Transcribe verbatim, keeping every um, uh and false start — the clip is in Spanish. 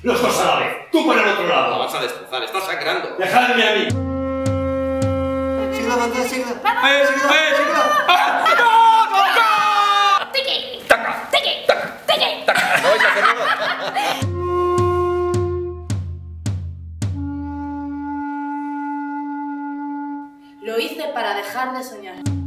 Los dos a la vez. Tú por el otro La lado. vas a destrozar, estás sangrando. Dejadme a mí. Síguela, Bandera, síguela. ¡Eh, eh, síguela. Tiki, ¡Taca! tiki, ¡Taca! tiki. ¡Taca! ¿No vais a hacer nada? Lo hice para dejar de soñar.